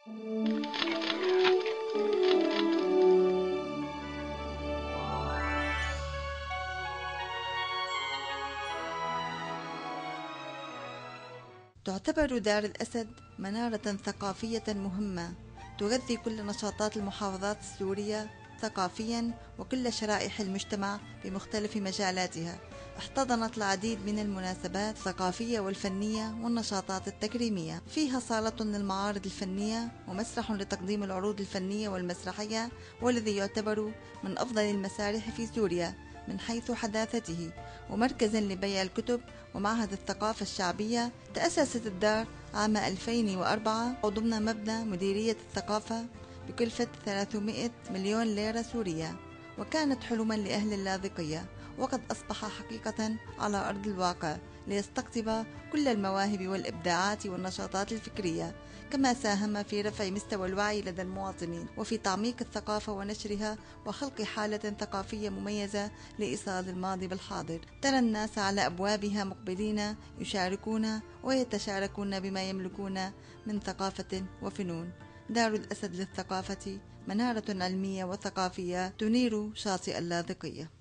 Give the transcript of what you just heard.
تعتبر دار الأسد منارة ثقافية مهمة تغذي كل نشاطات المحافظات السورية ثقافيا وكل شرائح المجتمع بمختلف مجالاتها. احتضنت العديد من المناسبات الثقافية والفنية والنشاطات التكريمية. فيها صالة للمعارض الفنية ومسرح لتقديم العروض الفنية والمسرحية، والذي يعتبر من أفضل المسارح في سوريا من حيث حداثته، ومركز لبيع الكتب ومعهد الثقافة الشعبية. تأسست الدار عام 2004 ضمن مبنى مديرية الثقافة بكلفة 300 مليون ليرة سورية، وكانت حلما لأهل اللاذقية، وقد أصبح حقيقة على أرض الواقع ليستقطب كل المواهب والإبداعات والنشاطات الفكرية، كما ساهم في رفع مستوى الوعي لدى المواطنين وفي تعميق الثقافة ونشرها وخلق حالة ثقافية مميزة لإيصال الماضي بالحاضر. ترى الناس على أبوابها مقبلين يشاركون ويتشاركون بما يملكون من ثقافة وفنون. دار الأسد للثقافة منارة علمية وثقافية تنير شاطئ اللاذقية.